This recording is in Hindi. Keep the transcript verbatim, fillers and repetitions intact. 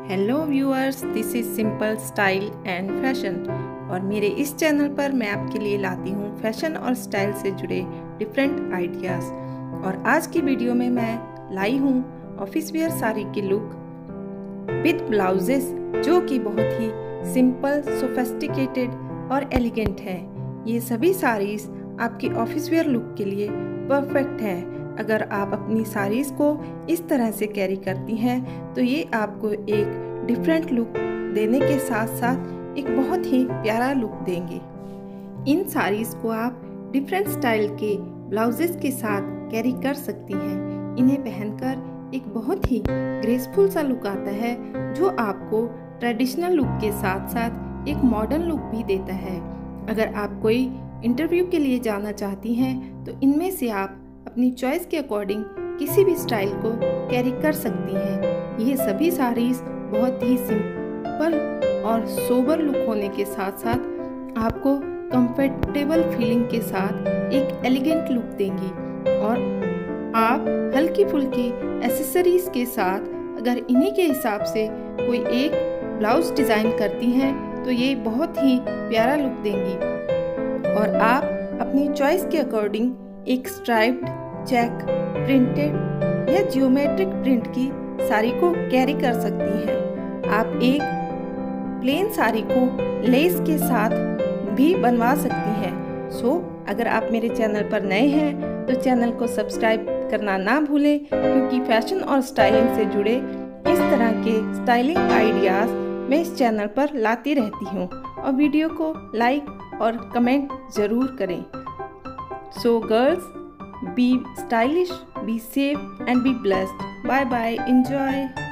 Hello viewers, this is simple style and fashion और मेरे इस चैनल पर मैं आपके लिए लाती हूँ फैशन और स्टाइल से जुड़े डिफरेंट आइडियाज़। और आज की वीडियो में मैं लाई हूँ ऑफिस वेयर साड़ी की लुक विद ब्लाउजेस, जो कि बहुत ही सिंपल, सोफिस्टिकेटेड और एलिगेंट है। ये सभी साड़ीज़ आपकी ऑफिस वेयर लुक के लिए परफेक्ट है। अगर आप अपनी साड़ीज़ को इस तरह से कैरी करती हैं तो ये आपको एक डिफरेंट लुक देने के साथ साथ एक बहुत ही प्यारा लुक देंगे। इन साड़ीज़ को आप डिफरेंट स्टाइल के ब्लाउजेस के साथ कैरी कर सकती हैं। इन्हें पहनकर एक बहुत ही ग्रेसफुल सा लुक आता है, जो आपको ट्रेडिशनल लुक के साथ साथ एक मॉडर्न लुक भी देता है। अगर आप कोई इंटरव्यू के लिए जाना चाहती हैं तो इनमें से आप अपनी चॉइस के अकॉर्डिंग किसी भी स्टाइल को कैरी कर सकती हैं। ये सभी साड़ीज़ बहुत ही सिंपल और सोबर लुक होने के साथ साथ आपको कंफर्टेबल फीलिंग के साथ एक एलिगेंट लुक देंगी। और आप हल्की फुल्की एसेसरीज के साथ अगर इन्हीं के हिसाब से कोई एक ब्लाउज डिज़ाइन करती हैं तो ये बहुत ही प्यारा लुक देंगी। और आप अपनी चॉइस के अकॉर्डिंग एक स्ट्राइप्ड, चेक, प्रिंटेड या जियोमेट्रिक प्रिंट की साड़ी को कैरी कर सकती हैं। आप एक प्लेन साड़ी को लेस के साथ भी बनवा सकती हैं। सो अगर आप मेरे चैनल पर नए हैं तो चैनल को सब्सक्राइब करना ना भूलें, क्योंकि फैशन और स्टाइलिंग से जुड़े इस तरह के स्टाइलिंग आइडियाज़ मैं इस चैनल पर लाती रहती हूँ। और वीडियो को लाइक और कमेंट ज़रूर करें। So girls, be stylish, be safe and be blessed. Bye bye. Enjoy.